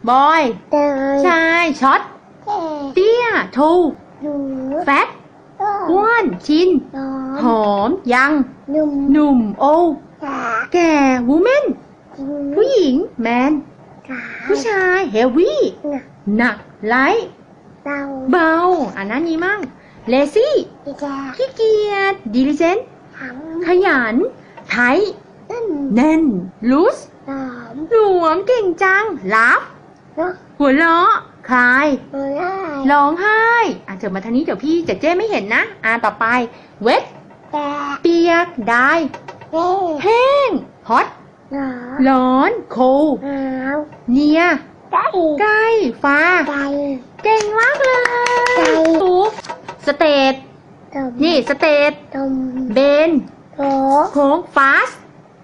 บอยชายช็อตเตี้ยทูแฟตอ้วนชินหอมยังหนุ่มโอแก่วูแมนผู้หญิงแมนผู้ชายเฮฟวี่หนักไลท์เบาอันนั้นนี้มั่งเลซี่ขี้เกียจดิลิเจนขยันไทยแน่นลูสหลวมเก่งจังลับหัวเราะคลายร้องไห้เดี๋ยวมาทางนี้เดี๋ยวพี่เจ๊ไม่เห็นนะต่อไปเวทเปียกได้แห้งฮอตร้อนโคเนียใกล้ฟ้าเก่งมากเลยถูกสเตทนี่สเตทเบนโค้งฟาส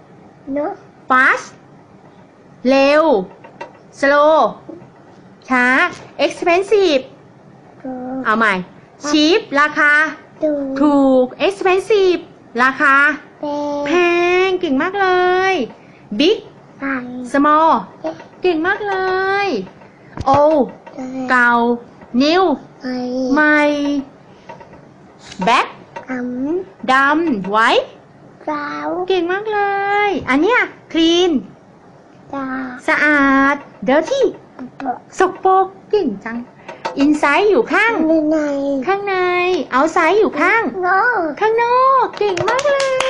เร็วสโลช้า expensive เอาใหม่ cheap ราคาถูก expensive ราคาแพงเก่งมากเลย big small เก่งมากเลย old เก่า new ใหม่ black ดำ white เก่งมากเลยอันเนี้ย clean สะอาด dirty สกปรกเก่งจัง inside อยู่ข้างใน outside อยู่ข้างนอกเก่งมากเลย